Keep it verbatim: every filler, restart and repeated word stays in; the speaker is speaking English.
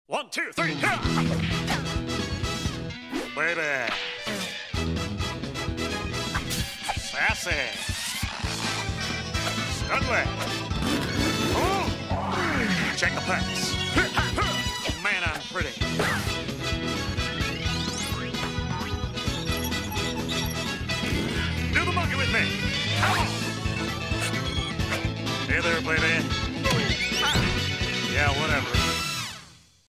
One, two, three, yeah! Baby. Sassy. Studley. Oh. Check the pecs. Man, I'm pretty. Do the monkey with me. Come on. Hey there, baby. Yeah, whatever.